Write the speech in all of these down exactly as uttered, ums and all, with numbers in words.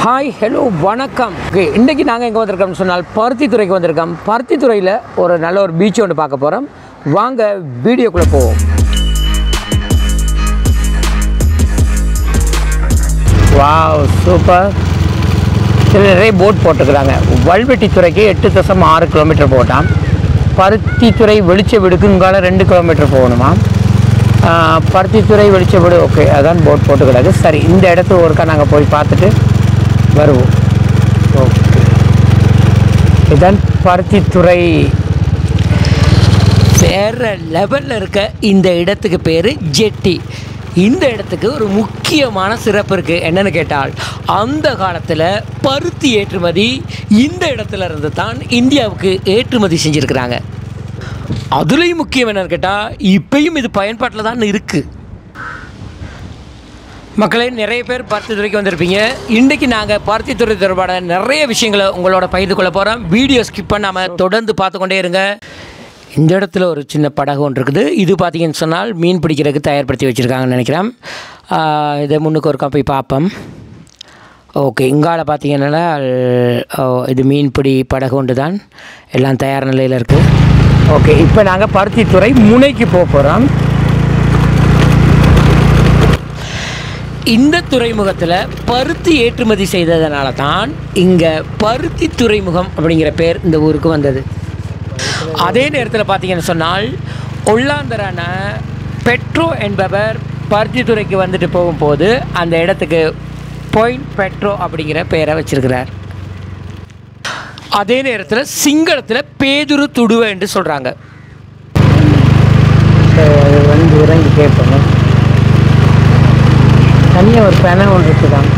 Hi hello வணக்கம். Okay, இன்றைக்கி நாங்கள் எங்கே வந்திருக்கோம்னு சொன்னால் பருத்தித்துறைக்கு வந்திருக்கோம். பருத்தித்துறையில் ஒரு நல்ல ஒரு பீச் ஒன்று பார்க்க போகிறோம். வாங்க வீடியோக்குள்ளே போவோம். Wow, super. இதில் நிறைய போட் போட்டுக்கிறாங்க. வல்வெட்டித்துறைக்கு எட்டு தசம் ஆறு கிலோமீட்டர் போட்டான். பருத்தித்துறை வெளிச்ச வீடுக்கு இங்கால ரெண்டு கிலோமீட்டர் போகணுமா. பருத்தித்துறை வெளிச்ச வீடு ஓகே, அதான் போட் போட்டுக்கிறாங்க. சரி, இந்த இடத்துக்கு ஒருக்கா நாங்கள் போய் பார்த்துட்டு வருவோம். ஓகே, இதுதான் பருத்தித்துறை. வேறு லெவலில் இருக்க இந்த இடத்துக்கு பேர் ஜெட்டி. இந்த இடத்துக்கு ஒரு முக்கியமான சிறப்பு இருக்குது. என்னென்னு கேட்டால், அந்த காலத்தில் பருத்தி ஏற்றுமதி இந்த இடத்துல இருந்து தான் இந்தியாவுக்கு ஏற்றுமதி செஞ்சுருக்கிறாங்க. அதுலேயும் முக்கியம் என்னென்னு கேட்டால், இப்பயும் இது பயன்பாட்டில் தான் இருக்குது. மக்களே, நிறைய பேர் பருத்தித்துறைக்கு வந்திருப்பீங்க. இன்றைக்கி நாங்கள் பருத்தித்துறை தொடர்பான நிறைய விஷயங்களை உங்களோட பகிர்ந்து கொள்ள போகிறோம். வீடியோ ஸ்கிப் பண்ணாமல் தொடர்ந்து பார்த்து கொண்டே இருங்க. இந்த இடத்துல ஒரு சின்ன படகு ஒன்று இருக்குது. இது பார்த்திங்கன்னு சொன்னால் மீன் பிடிக்கிறதுக்கு தயார்படுத்தி வச்சுருக்காங்கன்னு நினைக்கிறேன். இதை முன்னுக்கு ஒருக்கா போய் பார்ப்போம். ஓகே, இங்கால பார்த்திங்கன்னா இது மீன்பிடி படகு ஒன்று தான், எல்லாம் தயார் நிலையில் இருக்குது. ஓகே, இப்போ நாங்கள் பருத்தித்துறை முனைக்கு போக போகிறோம். இந்த துறைமுகத்தில் பருத்தி ஏற்றுமதி செய்ததுனால தான் இங்கே பருத்தி துறைமுகம் அப்படிங்கிற பேர் இந்த ஊருக்கு வந்தது. அதே நேரத்தில் பார்த்தீங்கன்னு சொன்னால், ஒல்லாந்தரான பெட்ரோ என்பவர் பருத்தித்துறைக்கு வந்துட்டு போகும்போது அந்த இடத்துக்கு பாயிண்ட் பெட்ரோ அப்படிங்கிற பெயரை வச்சிருக்கிறார். அதே நேரத்தில் சிங்களத்தில் பேதுரு துடுவை என்று சொல்கிறாங்க. வந்து இறங்கி கேட்போங்க. தனியாக ஒரு பேனை ஒன்று இருக்குதான்.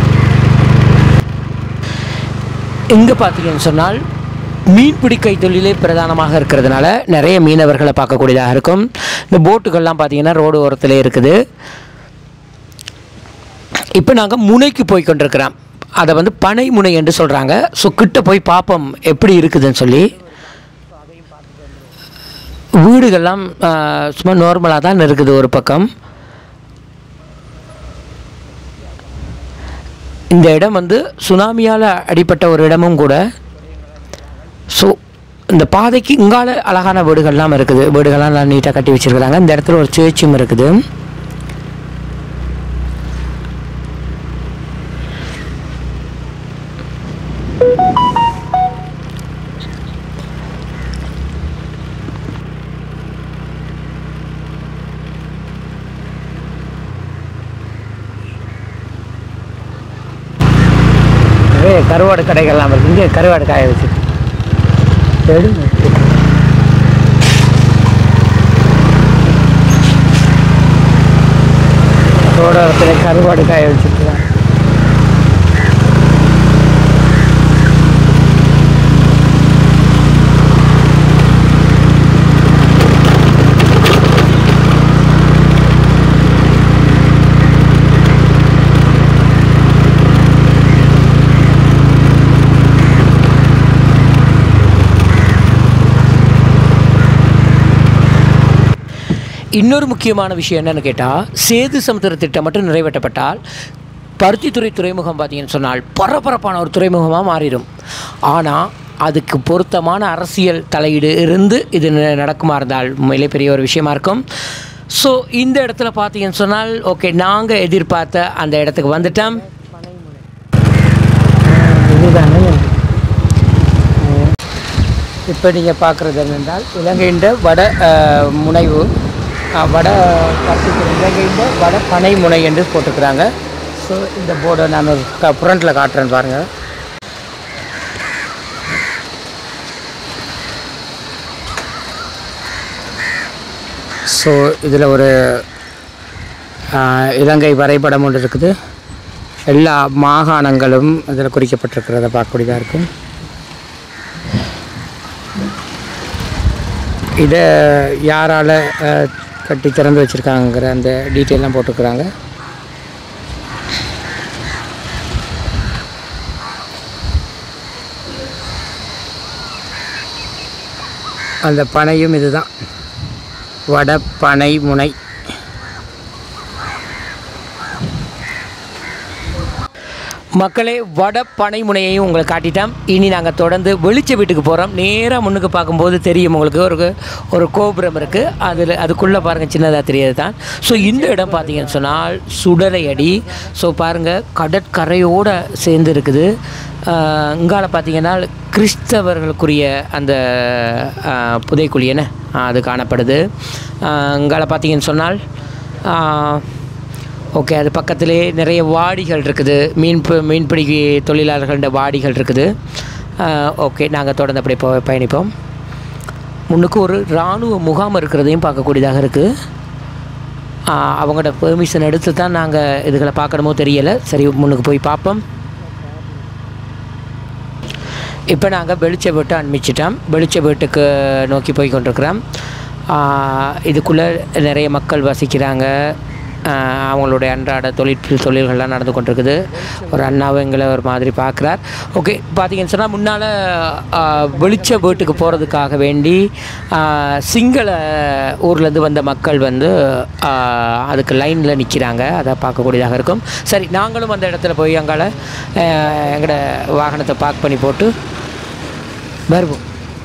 இங்கே பார்த்தீங்கன்னு சொன்னால், மீன்பிடி கைத்தொழிலே பிரதானமாக இருக்கிறதுனால நிறைய மீனவர்களை பார்க்கக்கூடியதாக இருக்கும். இந்த போட்டுகள்லாம் பார்த்தீங்கன்னா ரோடு ஓரத்தில் இருக்குது. இப்போ நாங்கள் முனைக்கு போய் கொண்டிருக்கிறோம். அதை வந்து பனை முனை என்று சொல்கிறாங்க. ஸோ கிட்ட போய் பார்ப்போம் எப்படி இருக்குதுன்னு சொல்லி. வீடுகள்லாம் சும்மா நார்மலாக தான் இருக்குது ஒரு பக்கம். இந்த இடம் வந்து சுனாமியால் அடிப்பட்ட ஒரு இடமும் கூட. ஸோ இந்த பாதைக்கு இங்கால அழகான வீடுகள்லாம் இருக்குது. வீடுகள்லாம் நல்லா நீட்டாக கட்டி வச்சுருக்கிறாங்க. இந்த இடத்துல ஒரு சேர்ச்சும் இருக்குது. கருவாடு கடைகள்லாம் இருக்குது. இங்கே கருவாடு காய வச்சு ரோடத்தில் கருவாடு காய வச்சுக்கலாம். இன்னொரு முக்கியமான விஷயம் என்னென்னு கேட்டால், சேது சமுத்திர திட்டம் மட்டும் நிறைவேற்றப்பட்டால் பருத்தித்துறை துறைமுகம் பார்த்திங்கன்னு சொன்னால் பரபரப்பான ஒரு துறைமுகமாக மாறிடும். ஆனால் அதுக்கு பொருத்தமான அரசியல் தலையீடு இருந்து இது நடக்குமா இருந்தால் உண்மையிலே பெரிய ஒரு விஷயமா இருக்கும். ஸோ இந்த இடத்துல பார்த்தீங்கன்னு சொன்னால், ஓகே, நாங்கள் எதிர்பார்த்த அந்த இடத்துக்கு வந்துட்டோம். இதுதானே இப்போ நீங்கள் பார்க்குறது என்னென்றால், இலங்கையின் வட முனைவு வட பருத்தித்துறை, இலங்கையின் வட பனை முனை என்று போட்டுக்கிறாங்க. ஸோ இந்த போர்டை நான் ஒரு க ஃப்ரண்ட்டில் காட்டுறேன்னு பாருங்கள். ஸோ இதில் ஒரு இலங்கை வரைபடம் ஒன்று இருக்குது. எல்லா மாகாணங்களும் இதில் குறிக்கப்பட்டிருக்கிறத பார்க்கக்கூடியதாக இருக்கும். இதை யாரால் கட்டி திறந்து வச்சுருக்காங்கிற அந்த டீட்டெயிலாம் போட்டுக்கிறாங்க. அந்த பனையும் இதுதான், வட பனை முனை. மக்களே, வட பனைமுனையையும் உங்களுக்கு காட்டிட்டோம். இனி நாங்கள் தொடர்ந்து வெளிச்ச வீட்டுக்கு போகிறோம். நேராக முன்னுக்கு பார்க்கும்போது தெரியும் உங்களுக்கு ஒரு ஒரு கோபுரம் இருக்குது. அதில் அதுக்குள்ளே பாருங்கள், சின்னதாக தெரியாது தான். ஸோ இந்த இடம் பார்த்தீங்கன்னு சொன்னால் சுடலை அடி. ஸோ பாருங்கள், கடற்கரையோடு சேர்ந்து இருக்குது. இங்கால பார்த்தீங்கன்னா கிறிஸ்தவர்களுக்குரிய அந்த புதைக்குழி என்ன அது காணப்படுது. இங்கால பார்த்தீங்கன்னு சொன்னால் ஓகே, அது பக்கத்திலே நிறைய வாடிகள் இருக்குது. மீன் மீன்பிடி தொழிலாளர்கள வாடிகள் இருக்குது. ஓகே, நாங்கள் தொடர்ந்து அப்படியே போ பயணிப்போம். முன்னுக்கு ஒரு இராணுவ முகாம் இருக்கிறதையும் பார்க்கக்கூடியதாக இருக்குது. அவங்களோட பெர்மிஷன் எடுத்து தான் நாங்கள் இதுகளை பார்க்கணுமோ தெரியலை. சரி, முன்னுக்கு போய் பார்ப்போம். இப்போ நாங்கள் வெளிச்ச வீட்டை அனுப்பிச்சிட்டோம். வெளிச்ச வீட்டுக்கு நோக்கி போய் கொண்டிருக்கிறோம். இதுக்குள்ளே நிறைய மக்கள் வசிக்கிறாங்க. அவங்களுடைய அன்றாட தொழில் தொழில்கள்லாம் நடந்து கொண்டிருக்குது. ஒரு அண்ணாவும் எங்களை ஒரு மாதிரி பார்க்குறார். ஓகே, பார்த்தீங்கன்னு சொன்னால் முன்னால் வெளிச்ச வீட்டுக்கு போகிறதுக்காக வேண்டி சிங்கள ஊர்லேருந்து வந்த மக்கள் வந்து அதுக்கு லைனில் நிற்கிறாங்க. அதை பார்க்கக்கூடியதாக இருக்கும். சரி, நாங்களும் அந்த இடத்துல போய் அங்கால எங்களோட வாகனத்தை பார்க் பண்ணி போட்டு வருவோம்.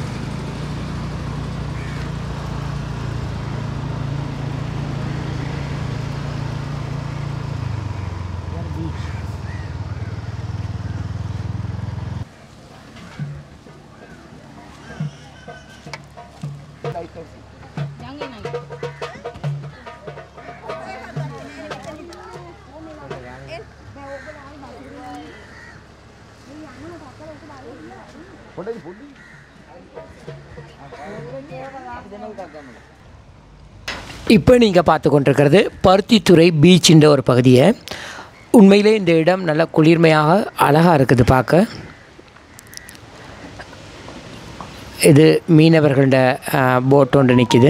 இப்போ நீங்கள் பார்த்து கொண்டிருக்கிறது பருத்தித்துறை பீச்சின்ற ஒரு பகுதியை. உண்மையிலே இந்த இடம் நல்ல குளிர்மையாக அழகாக இருக்குது பார்க்க. இது மீனவர்களோட போட் ஒன்று நிற்கிது.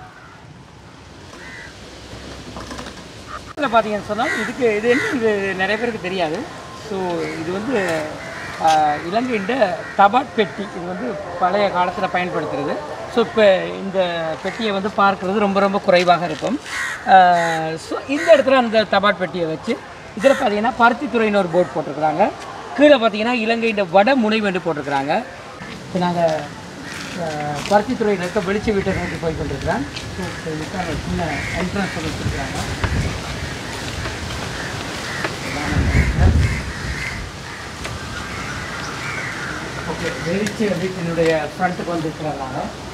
இதில் பார்த்தீங்கன்னு சொன்னால் இதுக்கு இது என்ன இது நிறைய பேருக்கு தெரியாது. ஸோ இது வந்து இலங்கையின் தபாட் பெட்டி. இது வந்து பழைய காலத்தில் பயன்படுத்துகிறது. ஸோ இப்போ இந்த பெட்டியை வந்து பார்க்குறது ரொம்ப ரொம்ப குறைவாக இருக்கும். ஸோ இந்த இடத்துல அந்த தபாட் பெட்டியை வச்சு இதில் பார்த்தீங்கன்னா பருத்தித்துறைன்னு ஒரு போர்டு போட்டிருக்கிறாங்க. கீழே பார்த்தீங்கன்னா இலங்கையின் வட முனை வந்து போட்டிருக்கிறாங்க. இப்போ நாங்கள் பருத்தித்துறையில் இருக்க வெளிச்ச வீட்டை நோக்கி போய் கொண்டிருக்கிறோம். ஸோ இப்போ இதுக்கான சின்ன என்ட்ரன்ஸ் வச்சுருக்கிறாங்க. ஓகே, வெளிச்ச வீட்டினுடைய ஃப்ரண்ட்டுக்கு வந்து இருக்கிறாங்க.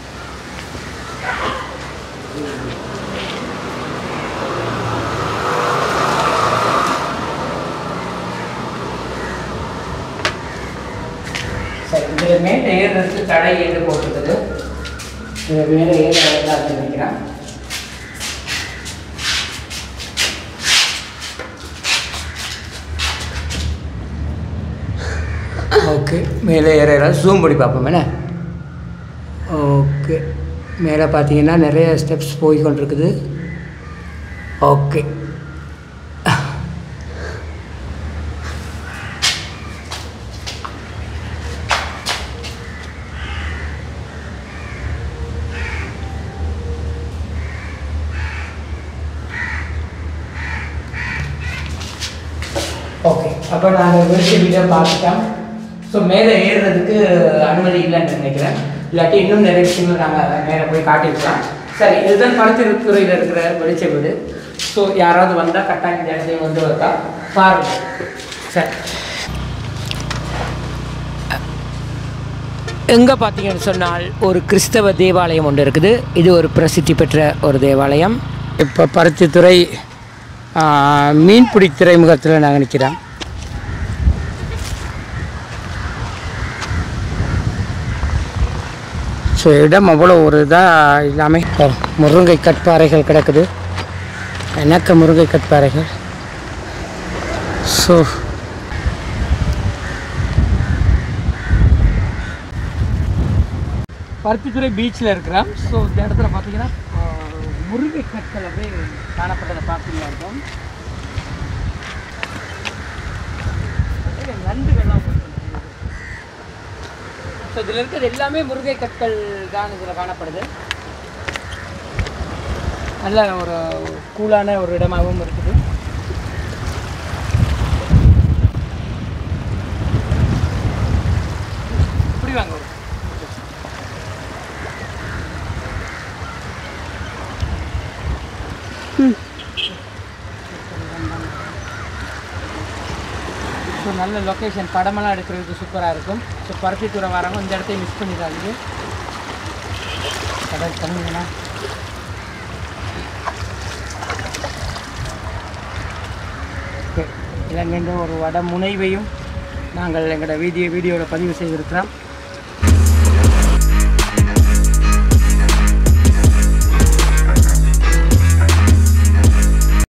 சரி, இதில் மேலே ஏறுறதுக்கு தடை என்று போட்டிருக்குது. இதில் மேலே ஏற நினைக்கிறேன். ஓகே, மேலே ஏற ஜூம் பண்ணி பார்ப்போம் என்ன. ஓகே, மேலே பார்த்தீங்கன்னா நிறைய ஸ்டெப்ஸ் போய் கொண்டிருக்குது. ஓகே, ஓகே அப்போ நாங்கள் வெளிச்ச வீடியோ பார்த்துட்டோம். ஸோ மேலே ஏறுறதுக்கு அனுமதி இல்லைன்னு நினைக்கிறேன். இல்லாட்டி இன்னும் நிறைய விஷயங்கள் நாங்கள் மேலே போய் காட்டியிருக்கலாம். சரி, இதுதான் பருத்தித்துறையில் இருக்கிற வெளிச்ச வீடு. ஸோ யாராவது வந்தால் கட்டாயம் இந்த இடத்தையும் வந்து வரா பாருங்கள். சரி, எங்கே பார்த்தீங்கன்னு சொன்னால் ஒரு கிறிஸ்தவ தேவாலயம் ஒன்று இருக்குது. இது ஒரு பிரசித்தி பெற்ற ஒரு தேவாலயம். இப்போ பருத்தித்துறை மீன்பிடி துறைமுகத்தில் நாங்கள் நிற்கிறோம். ஸோ இடம் அவ்வளோ ஒரு இதாக இல்லாமல் முருங்கை கற்பாறைகள் கிடக்குது. எனக்கு முருங்கை கற்பாறைகள். ஸோ பருத்தித்துறை பீச்சில் இருக்கிறோம். ஸோ இந்த இடத்துல பார்த்தீங்கன்னா முருங்கை கற்கள் அப்படியே காணப்பட்டதை பார்த்துக்கலாம் இருக்கும். நண்டுகள்லாம் ஸோ இதில் இருக்கிறது எல்லாமே முருங்கை கற்கள் தான் இதில் காணப்படுது. நல்ல ஒரு கூலான ஒரு இடமாகவும் இருக்குது. ம் ஸோ நல்ல லொக்கேஷன், படமெல்லாம் எடுக்கிறதுக்கு சூப்பராக இருக்கும். ஸோ பருத்தித்துறை வரவங்க இந்த இடத்தையும் மிஸ் பண்ணிடாதீங்க. கடை தண்ணிங்கண்ணா ஓகே. இலங்கைன்ற ஒரு வட முனைவையும் நாங்கள் எங்களோட வீடியோ வீடியோவில் பதிவு செய்திருக்கிறோம்.